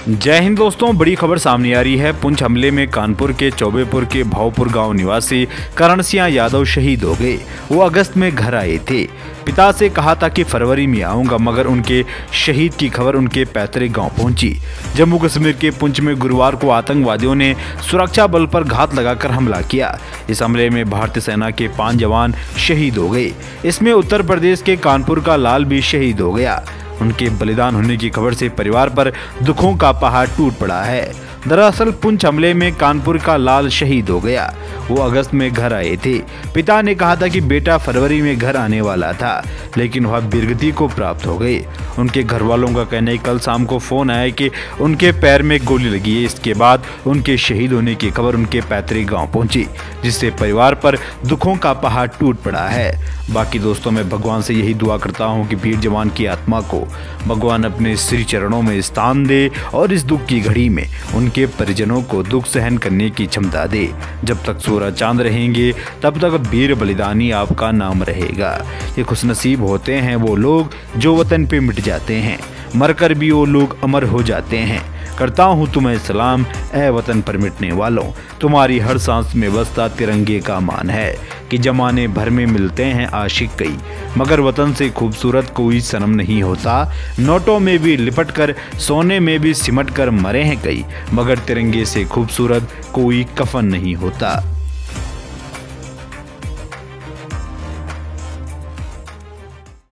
जय हिंद दोस्तों, बड़ी खबर सामने आ रही है। पुंछ हमले में कानपुर के चौबेपुर के भावपुर गांव निवासी करण सिंह यादव शहीद हो गए। वो अगस्त में घर आए थे। पिता से कहा था कि फरवरी में आऊंगा, मगर उनके शहीद की खबर उनके पैतृक गांव पहुंची। जम्मू कश्मीर के पुंछ में गुरुवार को आतंकवादियों ने सुरक्षा बल पर घात लगाकर हमला किया। इस हमले में भारतीय सेना के 5 जवान शहीद हो गए। इसमें उत्तर प्रदेश के कानपुर का लाल भी शहीद हो गया। उनके बलिदान होने की खबर से परिवार पर दुखों का पहाड़ टूट पड़ा है। दरअसल पुंछ हमले में कानपुर का लाल शहीद हो गया। वो अगस्त में घर आए थे। पिता ने कहा था कि बेटा फरवरी में घर आने वाला था, लेकिन वह वीरगति को प्राप्त हो गए। उनके घर वालों का कहना है कल शाम को फोन आया कि उनके पैर में गोली लगी है। इसके बाद उनके शहीद होने की खबर उनके पैतृक गांव पहुंची, जिससे परिवार पर दुखों का पहाड़ टूट पड़ा है। बाकी दोस्तों, मैं भगवान से यही दुआ करता हूं कि वीर जवान की आत्मा को भगवान अपने श्री चरणों में स्थान दे और इस दुख की घड़ी में उनके परिजनों को दुख सहन करने की क्षमता दे। जब तक सूरज चांद रहेंगे तब तक वीर बलिदानी आपका नाम रहेगा। ये खुशनसीब होते हैं वो लोग जो वतन पे मिट जाते हैं, मरकर भी वो लोग अमर हो जाते हैं। करता हूँ तुम्हें सलाम ए वतन पर मिटने वालों, तुम्हारी हर सांस में बसता तिरंगे का मान है कि जमाने भर में मिलते हैं आशिक कई, मगर वतन से खूबसूरत कोई सनम नहीं होता। नोटों में भी लिपट कर, सोने में भी सिमट कर मरे हैं कई, मगर तिरंगे से खूबसूरत कोई कफन नहीं होता।